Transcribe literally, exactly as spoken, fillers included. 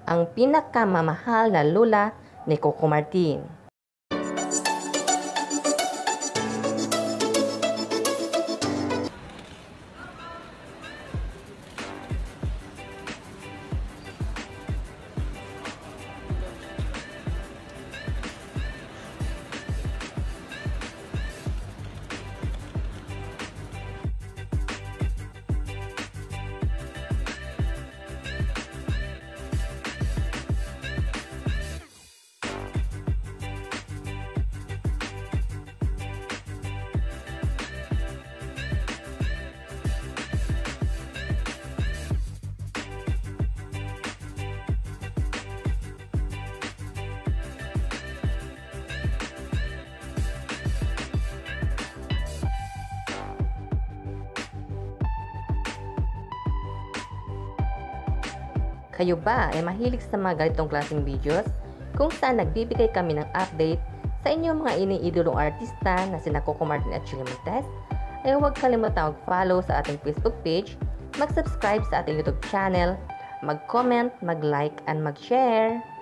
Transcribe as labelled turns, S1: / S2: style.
S1: ang pinakamamahal na lula ni Coco Martin. Kayo ba ay mahilig sa mga ganitong klaseng videos kung saan nagbibigay kami ng update sa inyong mga iniidolong artista na sina Coco Martin at Chillie Montes? Ay huwag kalimutan mag-follow sa ating Facebook page, mag-subscribe sa ating YouTube channel, mag-comment, mag-like, and mag-share.